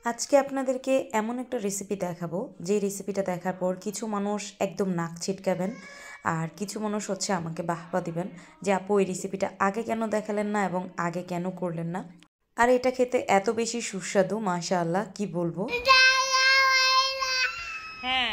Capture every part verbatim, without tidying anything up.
আজকে আপনাদেরকে এমন একটা রেসিপি দেখাবো যে রেসিপিটা দেখার পর কিছু মানুষ একদম নাক ছিটকাবেন আর কিছু মানুষ হচ্ছে আমাকে বাহবা দিবেন যে আপু এই রেসিপিটা আগে কেন দেখালেন না এবং আগে কেন করলেন না। আর এটা খেতে এত বেশি সুস্বাদু মাশাআল্লাহ কি বলবো। হ্যাঁ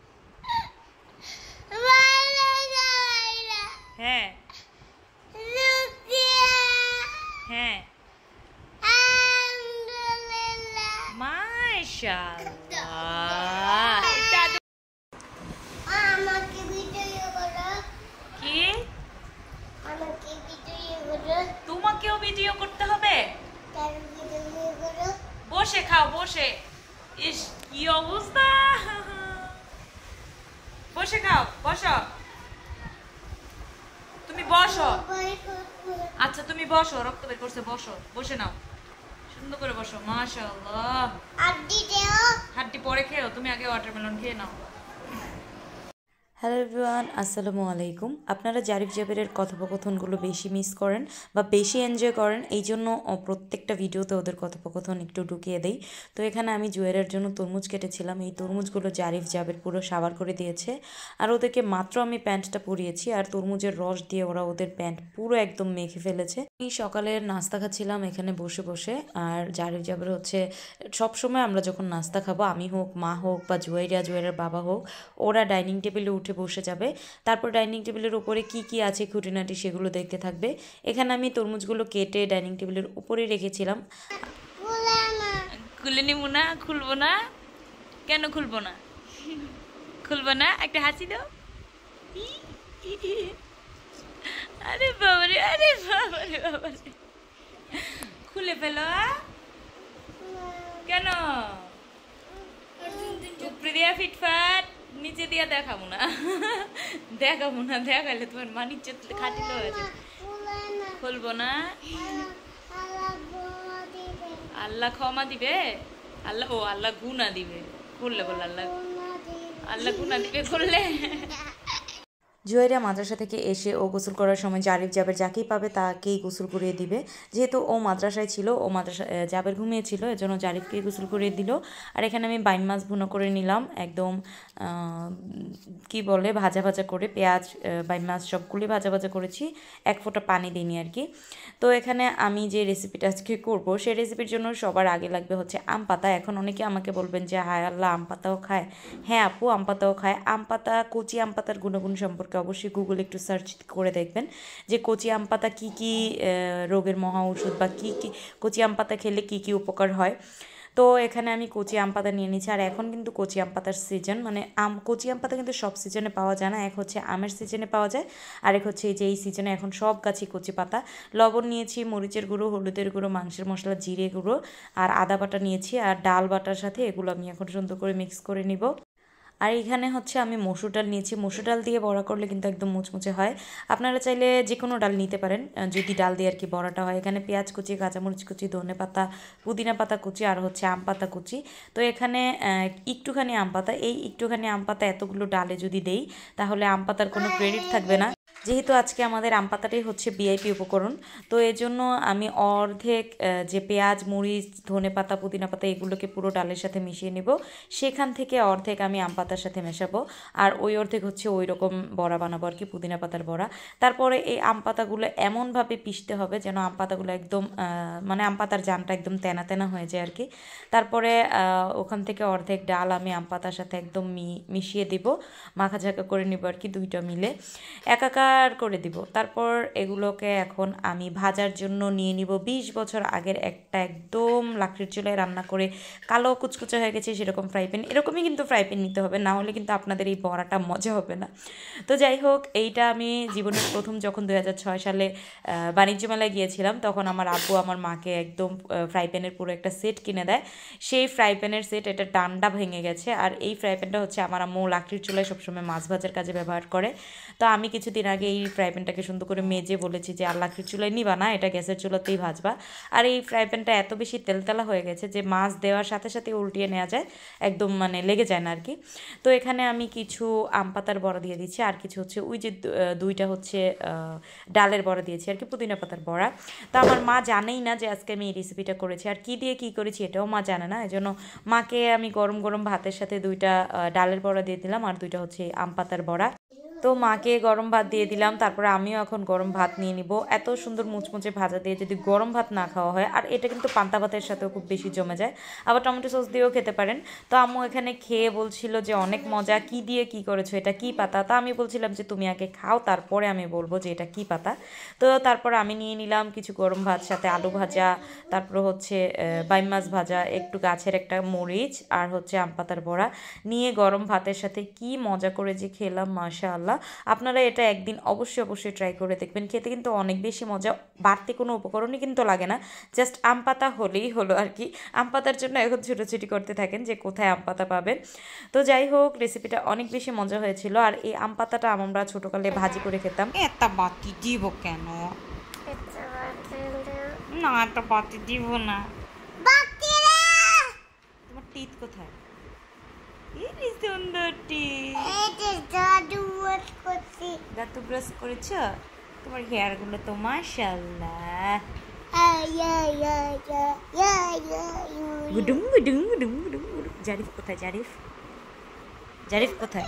হ্যাঁ হ্যাঁ মাশাআল্লাহ। আমাকে ভিডিও করো। কি আমাকে ভিডিও করো। তোমাকেও ভিডিও করতে হবে? তার ভিডিও করো। বসে খাও বসে। ইস কি অবস্থা, বসে খাও বসো, তুমি বসো। আচ্ছা তুমি বসো, রক্ত বের করছে, বসো, বসে নাও, সুন্দর করে বসো। মাশাআল্লাহ। হাড্ডি দেও। হাড্ডি পরে খেও, তুমি আগে ওয়াটারমেলন খেয়ে নাও। হ্যালো এভরিওয়ান, আসসালামু আলাইকুম। আপনারা জারিফ জাবেরের কথোপকথনগুলো বেশি মিস করেন বা বেশি এনজয় করেন, এই জন্য প্রত্যেকটা ভিডিওতে ওদের কথোপকথন একটু ঢুকিয়ে দেই। তো এখানে আমি জুয়েলের জন্য তরমুজ কেটেছিলাম, এই তরমুজগুলো জারিফ জাবের পুরো সাবার করে দিয়েছে। আর ওদেরকে মাত্র আমি প্যান্টটা পরিয়েছি আর তরমুজের রস দিয়ে ওরা ওদের প্যান্ট পুরো একদম মেখে ফেলেছে। আমি সকালের নাস্তা খাচ্ছিলাম এখানে বসে বসে, আর জারিফ জাবের হচ্ছে সবসময় আমরা যখন নাস্তা খাবো, আমি হোক মা হোক বা জুয়েরিয়া জুয়েলের বাবা হোক, ওরা ডাইনিং টেবিলে উঠে বসে যাবে। তারপর ডাইনিং টেবিলের উপরে কি কি আছে খুঁটিনাটি সেগুলো দেখতে থাকবে। এখানে আমি তরমুজগুলো কেটে ডাইনিং টেবিলের উপরে রেখেছিলাম। খুলে নিব না, খুলবো না। কেন খুলবো না? খুলবো না, একটা হাসি দাও। আরে বাবারে, আরে বাবারে বাবারে, খুলে ফেলো। কেন উপরে দিয়া ফিটফাট, নিচে দিয়া দেখাবো না, দেখাবো না, দেখাইলে তোমার মানিজ্য খাটিল হয়ে যাবে। খুলবো না। আল্লাহ ক্ষমা দিবে, আল্লাহ ও আল্লাহ গুনা দিবে। খুললে বল আল্লাহ, আল্লাহ গুনা দিবে খুললে। জুয়েরিয়া মাদ্রাসা থেকে এসে ও গোসল করার সময় জারিফ জাবের যাকেই পাবে তাকেই গোসল করিয়ে দিবে। যেহেতু ও মাদ্রাসায় ছিল, ও মাদ্রাসা জাবের ঘুমিয়েছিল, এজন্য জারিফকেই গোসল করিয়ে দিল। আর এখানে আমি বাইন মাছ ভুনো করে নিলাম, একদম কি বলে ভাজা ভাজা করে, পেঁয়াজ বাইন মাছ সবগুলি ভাজা ভাজা করেছি, এক ফোঁটা পানি দিইনি আর কি। তো এখানে আমি যে রেসিপিটা আজকে করবো সেই রেসিপির জন্য সবার আগে লাগবে হচ্ছে আম পাতা। এখন অনেকে আমাকে বলবেন যে হায় আল্লাহ আম পাতাও খায়। হ্যাঁ আপু, আম পাতাও খায়। আম পাতা, কচি আম পাতার গুণগুণ সম্পর্কে অবশ্যই গুগলে একটু সার্চ করে দেখবেন যে কচি আম পাতা কী কী রোগের মহা ওষুধ বা কী কী কচি আম পাতা খেলে কী কী উপকার হয়। তো এখানে আমি কচি আম পাতা নিয়ে নিচ্ছি। আর এখন কিন্তু কচি আম পাতার সিজন, মানে আম কচি আম পাতা কিন্তু সব সিজনে পাওয়া যায় না। এক হচ্ছে আমের সিজনে পাওয়া যায়, আর এক হচ্ছে এই যে এই সিজনে এখন সব গাছই কচি পাতা। লবণ নিয়েছি, মরিচের গুঁড়ো, হলুদের গুঁড়ো, মাংসের মশলা, জিরে গুঁড়ো আর আদা বাটা নিয়েছি, আর ডাল বাটার সাথে এগুলো আমি এখন সুন্দর করে মিক্স করে নিব। আর এখানে হচ্ছে আমি মসুর ডাল নিয়েছি। মসুর ডাল দিয়ে বড়া করলে কিন্তু একদম মুচমুচে হয়। আপনারা চাইলে যে কোনো ডাল নিতে পারেন যদি ডাল দিয়ে আর কি বড়াটা হয়। এখানে পেঁয়াজ কুচি, কাঁচামরিচ কুচি, ধনে পাতা, পুদিনা পাতা কুচি আর হচ্ছে আম পাতা কুচি। তো এখানে একটুখানি আম পাতা, এই একটুখানি আম পাতা এতগুলো ডালে যদি দেই তাহলে আম পাতার কোনো ক্রেডিট থাকবে না। যেহেতু আজকে আমাদের আম পাতাটাই হচ্ছে ভিআইপি উপকরণ, তো এই জন্য আমি অর্ধেক যে পেঁয়াজ, মরিচ, ধনে পাতা, পুদিনা পাতা এগুলোকে পুরো ডালের সাথে মিশিয়ে নেব। সেখান থেকে অর্ধেক আমি আম পাতার সাথে মেশাবো, আর ওই অর্ধেক হচ্ছে ওই রকম বড়া বানাবো আর কি, পুদিনা পাতার বড়া। তারপরে এই আম পাতাগুলো এমনভাবে পিষতে হবে যেন আম পাতাগুলো একদম মানে আম পাতার জানটা একদম তেনা তেনা হয়ে যায় আর কি। তারপরে ওখান থেকে অর্ধেক ডাল আমি আম পাতার সাথে একদম মিশিয়ে দিব, মাখাঝাকা করে নিব আর কি, দুইটা মিলে একাকার করে দিব। তারপর এগুলোকে এখন আমি ভাজার জন্য নিয়ে নিব বিশ বছর আগের একটা একদম লাকড়ির চুলায় রান্না করে কালো কুচকুচে হয়ে গেছে সেরকম ফ্রাই প্যান। এরকমই কিন্তু ফ্রাই প্যান নিতে হবে, না হলে কিন্তু আপনাদের এই বড়াটা মজা হবে না। তো যাই হোক, এইটা আমি জীবনের প্রথম যখন দুই হাজার ছয় সালে বাণিজ্য মেলায় গিয়েছিলাম তখন আমার আব্বু আমার মাকে একদম ফ্রাই প্যানের পুরো একটা সেট কিনে দেয়। সেই ফ্রাই প্যানের সেট, এটা ডান্ডা ভেঙে গেছে। আর এই ফ্রাই প্যানটা হচ্ছে আমার আম্মু লাকড়ির চুলায় সবসময় মাছ ভাজার কাজে ব্যবহার করে। তো আমি কিছুদিন আগে আগে এই ফ্রাই প্যানটাকে সুন্দর করে মেজে বলেছি যে আর লাকড়ির চুলায় নিবা না, এটা গ্যাসের চুলাতেই ভাজবা। আর এই ফ্রাই প্যানটা এত বেশি তেলতেলা হয়ে গেছে যে মাছ দেওয়ার সাথে সাথে উল্টিয়ে নেওয়া যায়, একদম মানে লেগে যায় না আর কি। তো এখানে আমি কিছু আম পাতার বড়া দিয়ে দিচ্ছি, আর কিছু হচ্ছে ওই যে দুইটা হচ্ছে ডালের বড়া দিয়েছি আর কি, পুদিনা পাতার বড়া। তো আমার মা জানেই না যে আজকে আমি এই রেসিপিটা করেছি, আর কি দিয়ে কি করেছি এটাও মা জানে না। এই জন্য মাকে আমি গরম গরম ভাতের সাথে দুইটা ডালের বড়া দিয়ে দিলাম, আর দুইটা হচ্ছে আম পাতার বড়া। তো মাকে গরম ভাত দিয়ে দিলাম, তারপরে আমিও এখন গরম ভাত নিয়ে নিব। এত সুন্দর মুচমুচে ভাজা দিয়ে যদি গরম ভাত না খাওয়া হয়, আর এটা কিন্তু পান্তা ভাতের সাথেও খুব বেশি জমে যায়, আবার টমেটো সস দিয়েও খেতে পারেন। তো আম্মু এখানে খেয়ে বলছিল যে অনেক মজা, কি দিয়ে কি করেছো, এটা কি পাতা? তা আমি বলছিলাম যে তুমি আগে খাও, তারপরে আমি বলবো যে এটা কি পাতা। তো তারপর আমি নিয়ে নিলাম কিছু গরম ভাত, সাথে আলু ভাজা, তারপর হচ্ছে বাইম মাছ ভাজা, একটু গাছের একটা মরিচ, আর হচ্ছে আম পাতার বড়া নিয়ে গরম ভাতের সাথে কি মজা করে যে খেলাম, মাশাআল্লাহ। আপনারা এটা একদিন অবশ্যই অবশ্যই ট্রাই করে দেখবেন, খেতে কিন্তু অনেক বেশি মজা। বাড়তি কোনো উপকরণই কিন্তু লাগে না, জাস্ট আম পাতা হলেই হলো আর কি। আম পাতার জন্য এখন ছুটোছুটি করতে থাকেন যে কোথায় আম পাতা পাবেন। তো যাই হোক, রেসিপিটা অনেক বেশি মজা হয়েছিল। আর এই আম পাতাটা আমরা ছোটোকালে ভাজি করে খেতাম। এত বাতি দিব কেন? না, একটা বাতি দিব না। তোমার টিথ কোথায়? এই সুন্দর টিথ। দাঁত ব্রাশ করেছ? তোমার হেয়ার গুলো তো মাশাআল্লাহ। গুডুম গুডুম গুডুম গুডুম। জারিফ কোথায়? জারিফ জারিফ কোথায়?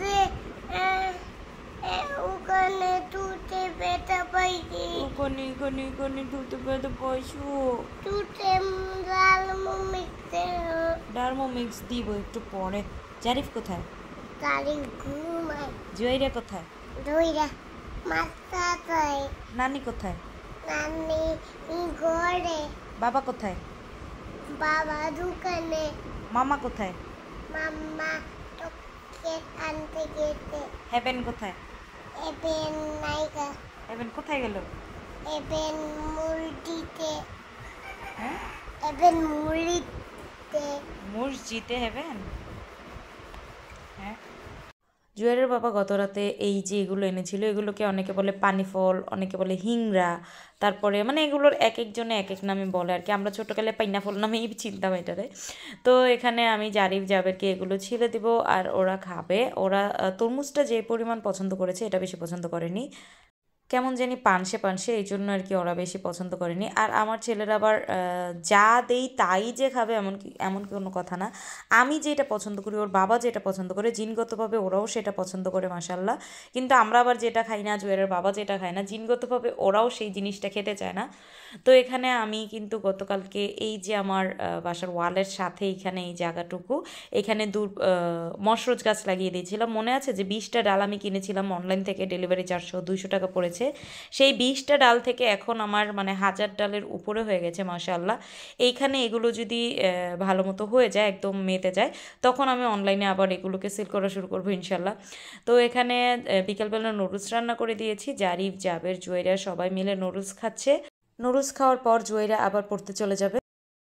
ওখানে তুতে বেটা পাইছি, ওখানে ওখানে ওখানে তুতে বেটা পাইছো। তুতে ডালমো মিক্স ডালমো মিক্স দিব একটু পরে। জারিফ কোথায়? তারিখ ঘুমাই। জয়রা কোথায়? দইরা মাথা তাই। নানি কোথায়? নানি ঘরে। বাবা কোথায়? বাবা দোকানে। মামা কোথায়? মাম্মা তোকে আনতে গেছে। হেভেন কোথায়? এবেন নাইকা। হেভেন কোথায় গেল? এবেন মুরগিতে। হ্যাঁ, এবেন মুরগিতে। মসজিদে হেভেন। হ্যাঁ, জুয়েলের বাবা গত রাতে এই যে এগুলো এনেছিল, এগুলোকে অনেকে বলে পানি ফল, অনেকে বলে হিংড়া, তারপরে মানে এগুলোর এক একজনে এক এক নামে বলে আর কি। আমরা ছোটোকালে পাইনা ফল নামেই চিনতাম এটারে। তো এখানে আমি জারিফ জাবেরকে এগুলো ছিলে দিব, আর ওরা খাবে। ওরা তরমুজটা যে পরিমাণ পছন্দ করেছে, এটা বেশি পছন্দ করেনি, কেমন জানি পানসে পানসে, এই জন্য আর কি ওরা বেশি পছন্দ করেনি। আর আমার ছেলেরা আবার যা দেই তাই যে খাবে এমন কি এমন কোনো কথা না। আমি যেটা পছন্দ করি, ওর বাবা যেটা পছন্দ করে, জিনগতভাবে ওরাও সেটা পছন্দ করে মাশাআল্লাহ। কিন্তু আমরা আবার যেটা খাই না, জুয়েলের বাবা যেটা খায় না, জিনগতভাবে ওরাও সেই জিনিসটা খেতে চায় না। তো এখানে আমি কিন্তু গতকালকে এই যে আমার বাসার ওয়ালের সাথে এইখানে এই জায়গাটুকু, এখানে দূর মশরুজ গাছ লাগিয়ে দিয়েছিলাম। মনে আছে যে বিশটা ডাল আমি কিনেছিলাম অনলাইন থেকে, ডেলিভারি চারশো দুইশো টাকা পড়েছে। সেই বিশটা ডাল থেকে এখন আমার মানে হাজার ডালের উপরে হয়ে গেছে মাশাআল্লাহ। এইখানে এগুলো যদি ভালো মতো হয়ে যায়, একদম মেতে যায়, তখন আমি অনলাইনে আবার এগুলোকে সেল করা শুরু করবো ইনশাল্লাহ। তো এখানে বিকালবেলা নুডলস রান্না করে দিয়েছি, জারিফ জাবের জুয়েরা সবাই মিলে নুডলস খাচ্ছে। নুডলস খাওয়ার পর জুয়েরা আবার পড়তে চলে যাবে।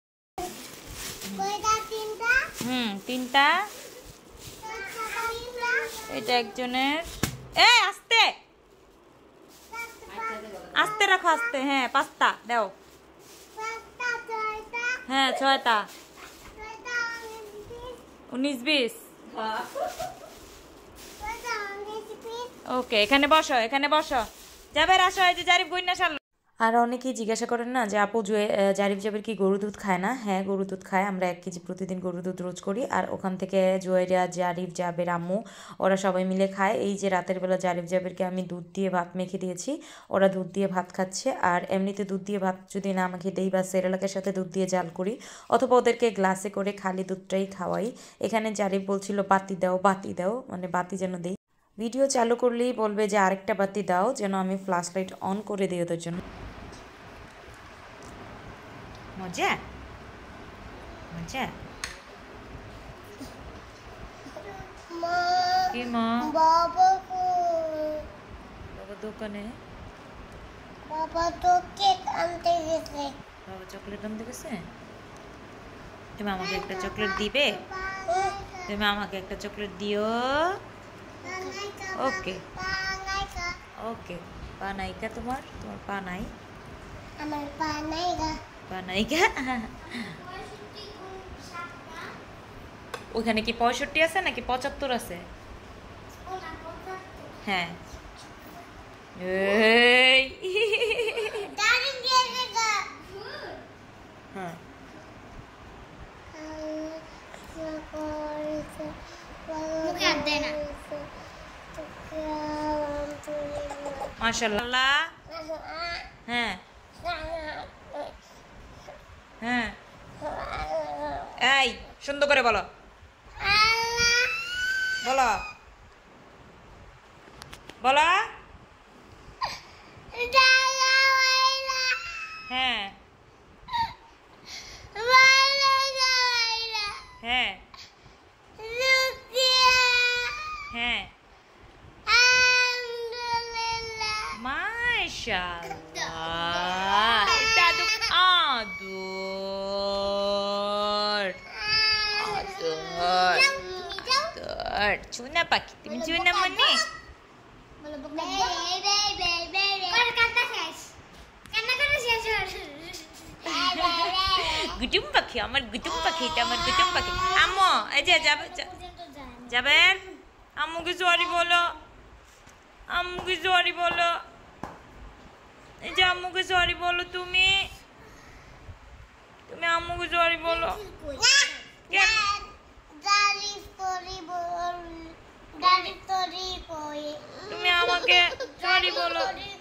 হুম, তিনটা। এটা একজনের। এ আস্তে আস্তে রাখো, আস্তে। হ্যাঁ, পাঁচটা দাও। হ্যাঁ, ছয়টা। উনিশ বিশ। ওকে, এখানে বসো, এখানে বসো। যাবে আসো, এই যে জারিফ গইনা সাল। আর অনেকেই জিজ্ঞাসা করেন না যে আপু জুয়ে জারিফ জাবের কি গরু দুধ খায় না? হ্যাঁ, গরু দুধ খায়। আমরা এক কেজি প্রতিদিন গরু দুধ রোজ করি, আর ওখান থেকে জুয়েরা, জারিফ জাবের আম্মু ওরা সবাই মিলে খায়। এই যে রাতের বেলা জারিফ জাবেরকে আমি দুধ দিয়ে ভাত মেখে দিয়েছি, ওরা দুধ দিয়ে ভাত খাচ্ছে। আর এমনিতে দুধ দিয়ে ভাত যদি না মাখে দেই বা সেরেলাকের সাথে দুধ দিয়ে জাল করি, অথবা ওদেরকে গ্লাসে করে খালি দুধটাই খাওয়াই। এখানে জারিফ বলছিল বাতি দাও, বাতি দাও, মানে বাতি যেন দেই। ভিডিও চালু করলেই বলবে যে আরেকটা বাতি দাও, যেন আমি ফ্ল্যাশ লাইট অন করে দিই ওদের জন্য। মজা মজা। কি মা? বাবা বাবা দোকানে। বাবা তো কেক আনতে গেছে। বাবা চকলেট আনতে গেছে? তুমি আমাকে একটা চকলেট দিবে? তুমি আমাকে একটা চকলেট দিও। ওকে ওকে, পা নাইকা তোমার, তোমার পা নাই, আমার পা নাই গা। পা নাইকা। ওখানে কি পঁয়ষট্টি আছে নাকি পঁচাত্তর আছে? হ্যাঁ। এই দাঁড়ি গেছে গা। হ্যাঁ, মুখে হাত দেয় না। মাশাআল্লাহ। হ্যাঁ হ্যাঁ, এই সুন্দর করে বলো, বলো বলো। হ্যাঁ হ্যাঁ হ্যাঁ, মাশাআল্লাহ। এটা তো আদর আদর আদর। চুনা পাখি, তুমি চুনা মনে? গুটুম পাখি, আমার গুটুম পাখি, এটা আমার গুটুম পাখি। আম্মু এই যে যাবে যাবেন, আম্মুকে সরি বলো, আম্মুকে সরি বলো, এই যে আম্মুকে সরি বলো, তুমি তুমি আম্মুকে সরি বলো। কেন? তুমি আমাকে সরি বলো।